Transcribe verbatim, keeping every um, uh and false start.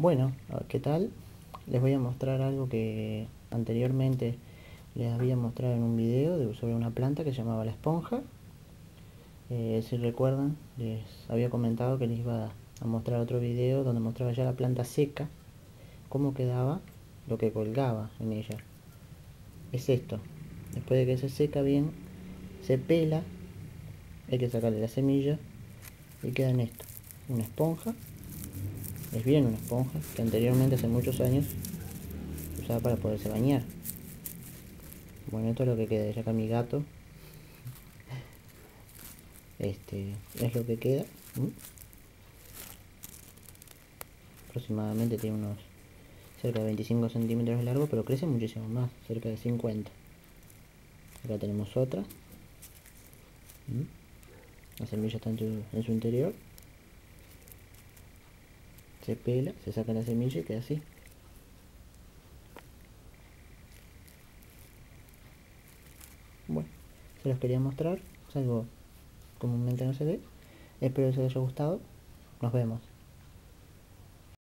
Bueno, ¿qué tal? Les voy a mostrar algo que anteriormente les había mostrado en un video de, sobre una planta que se llamaba la esponja. Eh, si recuerdan, les había comentado que les iba a mostrar otro video donde mostraba ya la planta seca, cómo quedaba lo que colgaba en ella. Es esto. Después de que se seca bien, se pela, hay que sacarle la semilla y queda en esto, una esponja. Es bien una esponja que anteriormente, hace muchos años, se usaba para poderse bañar. Bueno, esto es lo que queda. Ya acá mi gato, este es lo que queda. ¿Mm? Aproximadamente tiene unos cerca de veinticinco centímetros de largo, pero crece muchísimo más, cerca de cincuenta. Acá tenemos otra. ¿Mm? La semilla está en su, en su interior. Se pela, se saca la semilla y queda así. Bueno, se los quería mostrar. Es algo comúnmente no se ve. Espero que les haya gustado. Nos vemos.